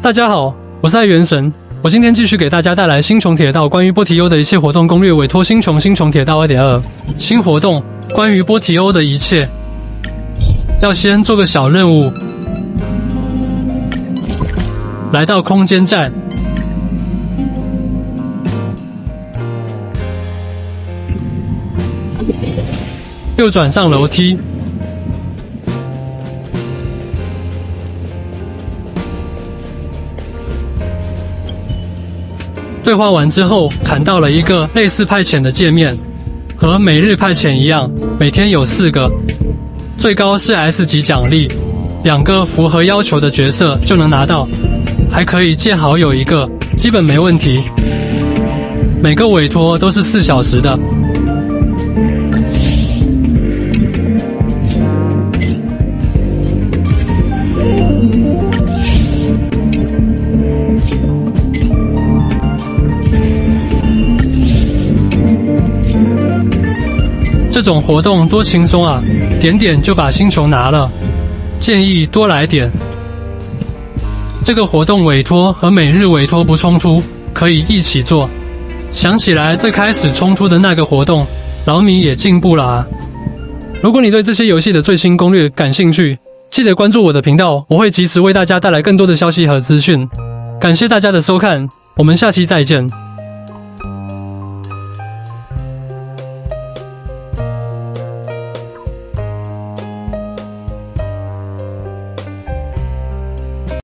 大家好，我是爱元神，我今天继续给大家带来星穹铁道关于波提欧的一切活动攻略，委托星穹铁道 2.2 新活动，关于波提欧的一切。要先做个小任务，来到空间站，右转上楼梯。 对话完之后，砍到了一个类似派遣的界面，和每日派遣一样，每天有4个，最高是 S 级奖励，2个符合要求的角色就能拿到，还可以借好友1个，基本没问题。每个委托都是4小时的。 这种活动多轻松啊，点点就把星球拿了。建议多来点。这个活动委托和每日委托不冲突，可以一起做。想起来最开始冲突的那个活动，老米也进步了啊。如果你对这些游戏的最新攻略感兴趣，记得关注我的频道，我会及时为大家带来更多的消息和资讯。感谢大家的收看，我们下期再见。